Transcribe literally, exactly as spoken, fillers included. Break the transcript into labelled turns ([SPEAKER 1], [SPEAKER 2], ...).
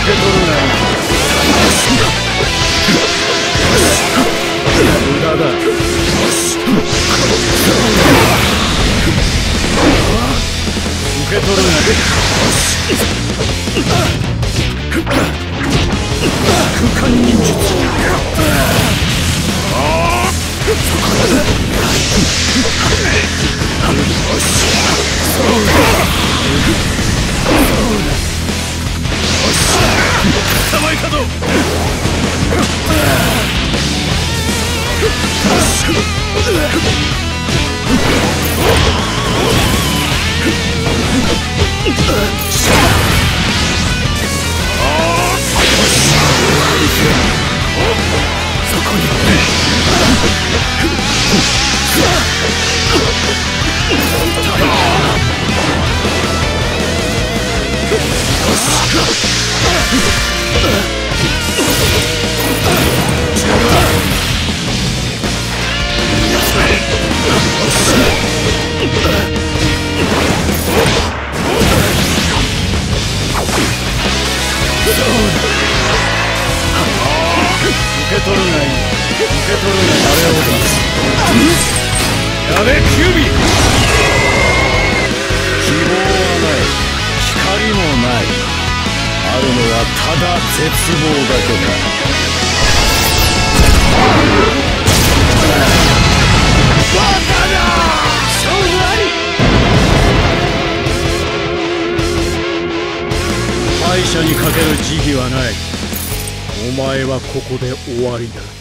[SPEAKER 1] け取るがいい。無駄だ。受け取るがいい。空間忍術。捕まえたぞ。そこに受け取るがいい。受け取るがあれを出す。やれキュービ。希望はない。光もない。あるのはただ絶望だけだ。バカだ。勝負あり。敗者にかける慈悲はない。お前はここで終わりだ。